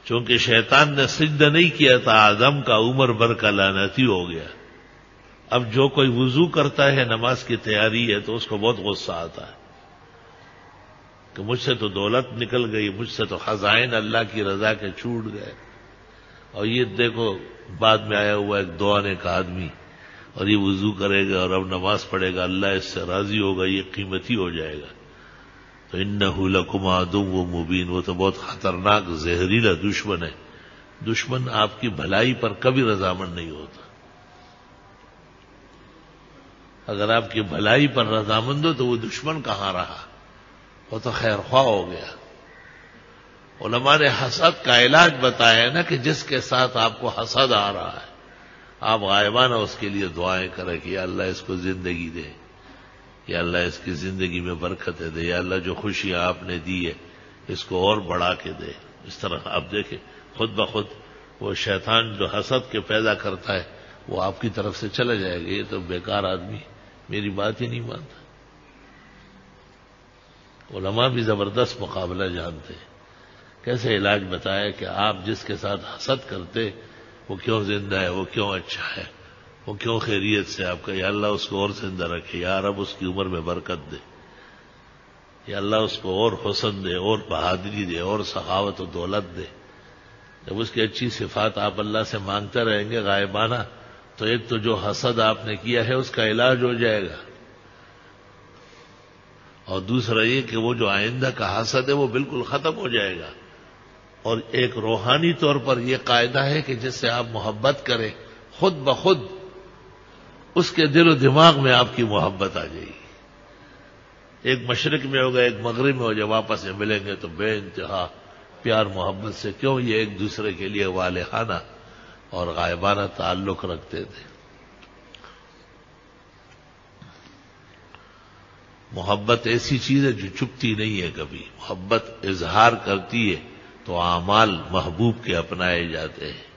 چونکہ شیطان نے سجدہ نہیں کیا تھا آدم کا، عمر بھر کا لعنتی ہو گیا۔ اب جو کوئی وضو کرتا ہے، نماز کی تیاری ہے، تو اس کو بہت غصہ آتا ہے کہ مجھ سے تو دولت نکل گئی، مجھ سے تو خزائن اللہ کی رضا کے چھوٹ گئے، اور یہ دیکھو بعد میں آیا ہوا ایک دعانے کا آدمی، اور یہ وضو کرے گا اور اب نماز پڑھے گا، اللہ اس سے راضی ہوگا، یہ قیمتی ہو جائے گا۔ تو انہ لکم عدو مبین، وہ تو بہت خطرناک زہریلا دشمن ہے۔ دشمن آپ کی بھلائی پر کبھی رضامند نہیں ہوتا۔ اگر آپ کی بھلائی پر رضامند ہو تو وہ دشمن کہاں رہا، وہ تو خیر خواہ ہو گیا۔ علماء نے حسد کا علاج بتایا نا، کہ جس کے ساتھ آپ کو حسد آ رہا ہے، آپ غائبانہ اس کے لیے دعائیں کریں کہ یا اللہ اس کو زندگی دے، یا اللہ اس کی زندگی میں برکتیں دے، یا اللہ جو خوشیاں آپ نے دی ہے اس کو اور بڑھا کے دے۔ اس طرح آپ دیکھیں خود بخود وہ شیطان جو حسد کے پیدا کرتا ہے وہ آپ کی طرف سے چلا جائے گا۔ یہ تو بیکار آدمی میری بات ہی نہیں مانتا۔ علماء بھی زبردست مقابلہ جانتے ہیں۔ کیسے علاج بتایا کہ آپ جس کے ساتھ حسد کرتے وہ کیوں زندہ ہے، وہ کیوں اچھا ہے، وہ کیوں خیریت سے، آپ کا یا اللہ اس کو اور زندہ رکھے، یا رب اس کی عمر میں برکت دے، یا اللہ اس کو اور حسن دے، اور بہادری دے، اور سخاوت و دولت دے۔ جب اس کی اچھی صفات آپ اللہ سے مانگتے رہیں گے غائبانہ، تو ایک تو جو حسد آپ نے کیا ہے اس کا علاج ہو جائے گا، اور دوسرا یہ کہ وہ جو آئندہ کا حسد ہے وہ بالکل ختم ہو جائے گا۔ اور ایک روحانی طور پر یہ قاعدہ ہے کہ جس سے آپ محبت کریں، خود بخود اس کے دل و دماغ میں آپ کی محبت آ جائے گی۔ ایک مشرق میں ہوگا، ایک مغرب میں ہو، جب آپس میں ملیں گے تو بے انتہا پیار محبت سے، کیوں یہ ایک دوسرے کے لیے والہانہ اور غائبانہ تعلق رکھتے تھے۔ محبت ایسی چیز ہے جو چھپتی نہیں ہے کبھی، محبت اظہار کرتی ہے تو اعمال محبوب کے اپنائے جاتے ہیں۔